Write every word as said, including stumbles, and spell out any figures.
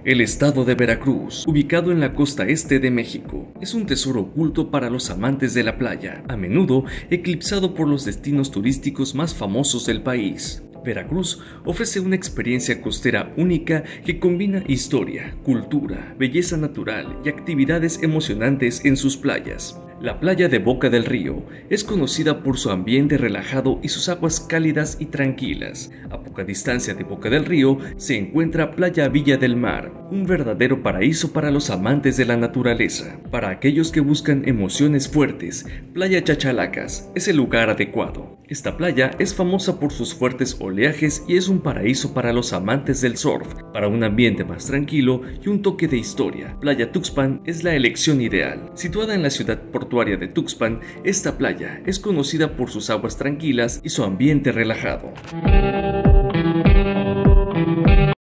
El estado de Veracruz, ubicado en la costa este de México, es un tesoro oculto para los amantes de la playa, a menudo eclipsado por los destinos turísticos más famosos del país. Veracruz ofrece una experiencia costera única que combina historia, cultura, belleza natural y actividades emocionantes en sus playas. La playa de Boca del Río es conocida por su ambiente relajado y sus aguas cálidas y tranquilas. A poca distancia de Boca del Río se encuentra Playa Villa del Mar, un verdadero paraíso para los amantes de la naturaleza. Para aquellos que buscan emociones fuertes, Playa Chachalacas es el lugar adecuado. Esta playa es famosa por sus fuertes oleajes y es un paraíso para los amantes del surf. Para un ambiente más tranquilo y un toque de historia, Playa Tuxpan es la elección ideal. Situada en la ciudad portuaria de Tuxpan, esta playa es conocida por sus aguas tranquilas y su ambiente relajado.